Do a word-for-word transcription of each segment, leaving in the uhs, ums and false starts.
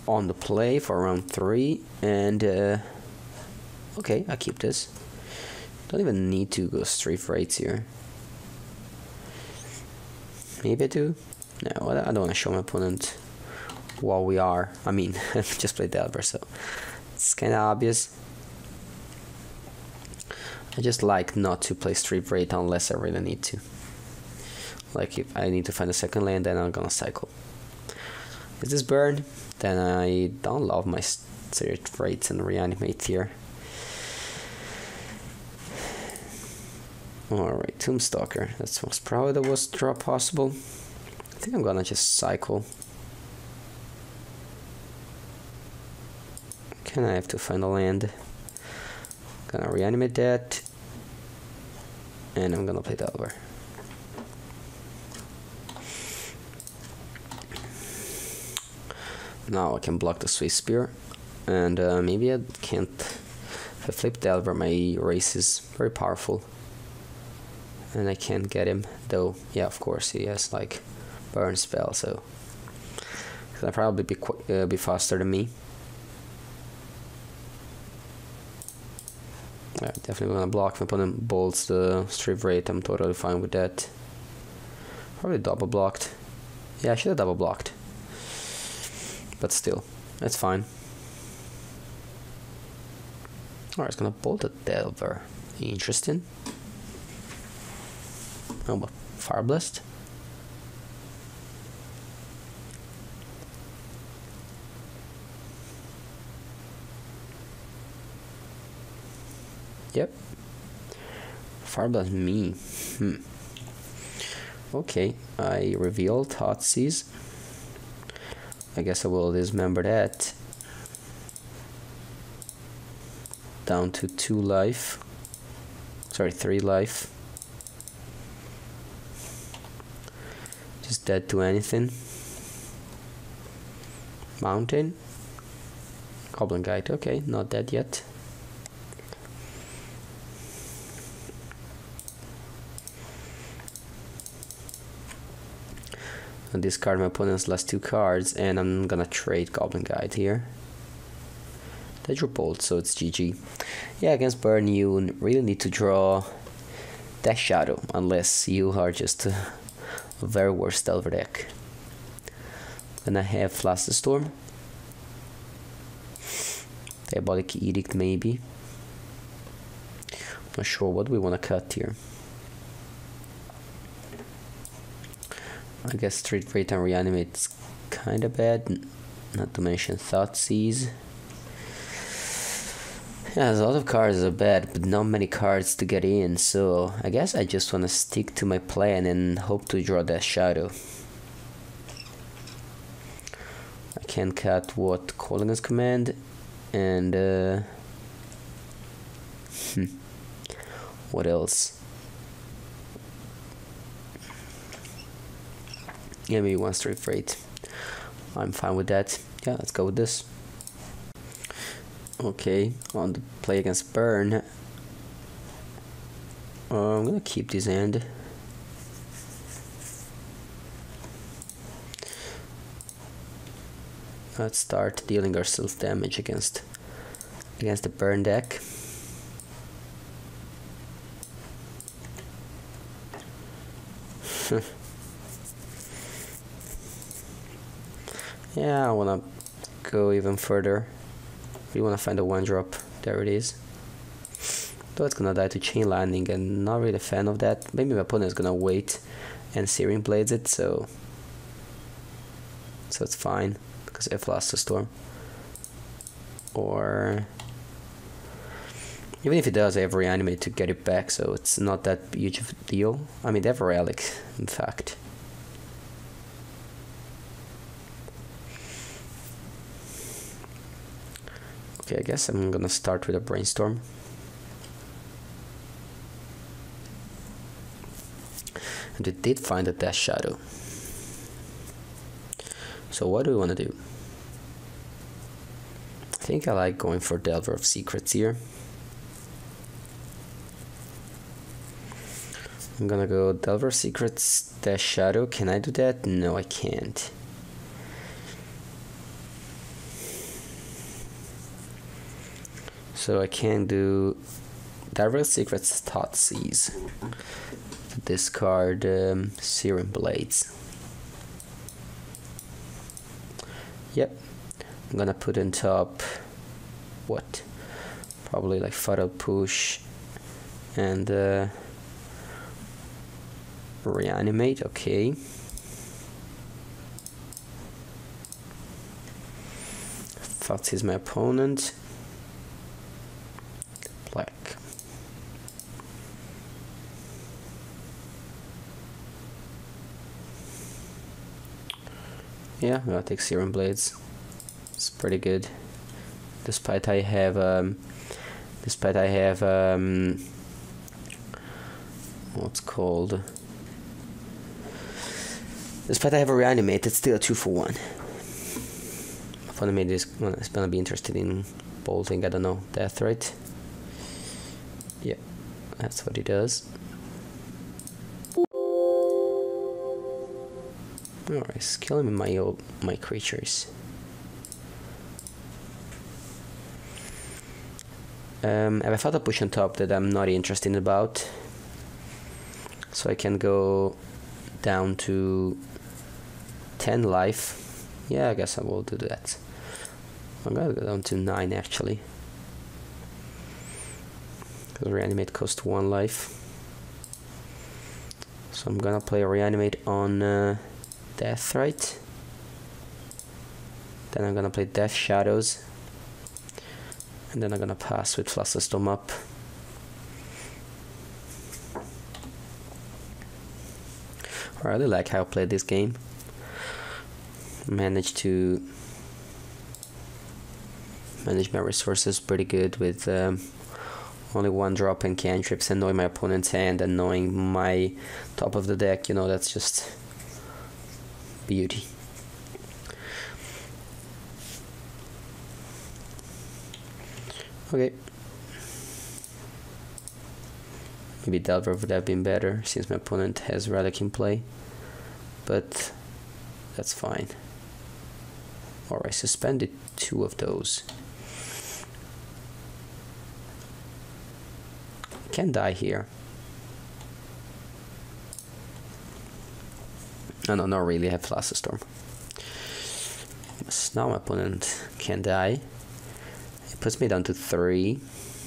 on the play for round three, and uh, okay, I keep this. Don't even need to go straight rates here. Maybe I do. No, I don't want to show my opponent what we are. I mean, just play Delver, so it's kind of obvious. I just like not to play straight rate unless I really need to. Like if I need to find a second land, then I'm gonna cycle. Is this burn? Then I don't love my straight rates and reanimate here. Alright, Tombstalker. That's most probably the worst draw possible. I think I'm gonna just cycle. Can I have to find a land? Gonna reanimate that. And I'm gonna play Delver. Now I can block the Swiss Spear. And uh, maybe I can't. If I flip Delver, my race is very powerful. And I can't get him, though. Yeah, of course he has like burn spell, so he'll probably be qu uh, be faster than me. Yeah, definitely gonna block. If my opponent bolts the strip rate, I'm totally fine with that. Probably double blocked. Yeah, I should have double blocked, but still, that's fine. Alright, it's gonna bolt a Delver. Interesting. Oh, but Fire Blast. Yep. Fire Blast me. Hmm. Okay, I reveal Thoughtseize. I guess I will dismember that. Down to two life. Sorry, three life. Just dead to anything. Mountain. Goblin Guide. Okay, not dead yet. I'll discard my opponent's last two cards, and I'm gonna trade Goblin Guide here. They drew Bolt, so it's G G. Yeah, against Burn, you really need to draw Death Shadow, unless you are just a, a very worst Delver deck. Then I have Flusterstorm. Diabolic Edict, maybe. Not sure what we want to cut here. I guess Street Rate and Reanimate's kinda bad, not to mention Thoughtseize. Yeah, there's a lot of cards that are bad, but not many cards to get in, so I guess I just wanna stick to my plan and hope to draw that shadow. I can cut what Kolaghan's Command, and uh, hmm, what else? Yeah, maybe one straight rate. I'm fine with that. Yeah, let's go with this. Okay, on the play against Burn. Uh, I'm gonna keep this hand. Let's start dealing ourselves damage against against the Burn deck. Yeah, I wanna go even further. We wanna find a one drop. There it is. Though it's gonna die to Chain Lightning, and not really a fan of that. Maybe my opponent is gonna wait and Searing Blades it, so so it's fine because I've lost the Storm. Or even if it does, I have Reanimate to get it back, so it's not that huge of a deal. I mean, they have a Relic, in fact. Okay, I guess I'm gonna start with a Brainstorm. And we did find a Death Shadow. So what do we want to do? I think I like going for Delver of Secrets here. I'm gonna go Delver of Secrets, Death Shadow. Can I do that? No, I can't. So I can do Direct Secrets Thoughtseize. Discard um, Searing Blades. Yep. I'm gonna put on top what? Probably like Fatal Push and uh, Reanimate. Okay. Thoughtseize my opponent. Black. Yeah, I'll take Searing Blades. It's pretty good. Despite I have um despite I have um what's called despite I have a Reanimate, it's still a two for one. Opponent is gonna be interested in bolting, I don't know, Death, right? Yeah, that's what he does. Alright, he's killing my old, my creatures. Um, I have a Fatal Push on top that I'm not interested about, so I can go down to ten life. Yeah, I guess I will do that. I'm gonna go down to nine actually, because Reanimate costs one life. So I'm gonna play Reanimate on uh, Death, right? Then I'm gonna play Death Shadows, and then I'm gonna pass with Flusterstorm up. I really like how I played this game. Managed to manage my resources pretty good with um, only one drop and cantrips, and knowing my opponent's hand and knowing my top of the deck, you know, that's just beauty. Okay. Maybe Delver would have been better since my opponent has Relic in play, but that's fine. Alright, suspended two of those. Can die here. No, no, not really. I have Flusterstorm. Now my opponent can die. It puts me down to three.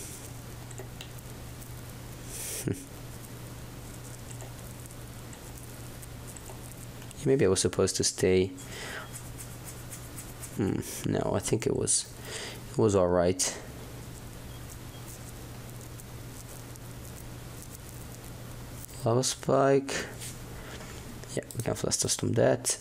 Maybe I was supposed to stay. Hmm, no, I think it was it was all right. Lava Spike. Yeah, we can Flusterstorm that.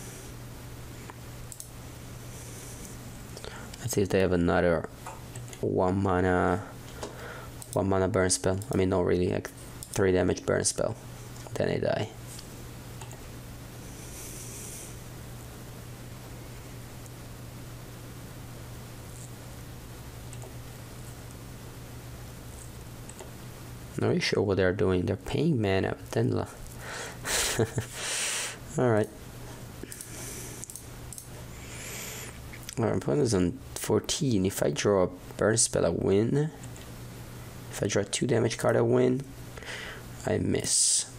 Let's see if they have another one mana, one mana burn spell. I mean, not really, like three damage burn spell. Then they die. Not really sure what they're doing. They're paying mana, but then alright. Our opponent's on fourteen. If I draw a burn spell, I win. If I draw a two damage card, I win. I miss.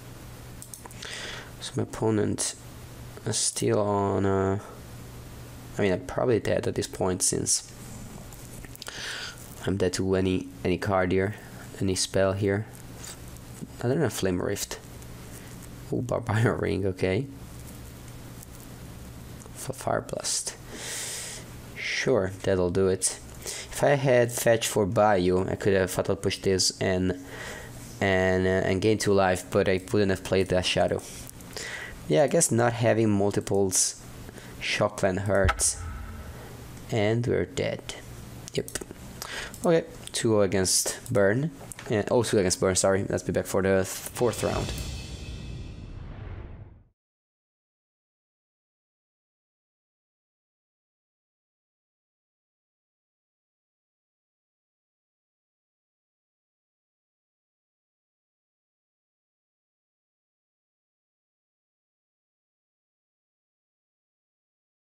So my opponent is still on. Uh, I mean, I'm probably dead at this point since I'm dead to any any card here. Any spell here. I don't know, Flame Rift. Oh, Barbarian Ring, okay. For Fire Blast. Sure, that'll do it. If I had Fetch for Bayou, I could have Fatal Push this and and uh, and gain two life, but I wouldn't have played that Shadow. Yeah, I guess not having multiples Shock Van hurts. And we're dead. Yep. Okay, two against Burn. And oh, two against Burn, sorry. Let's be back for the fourth round.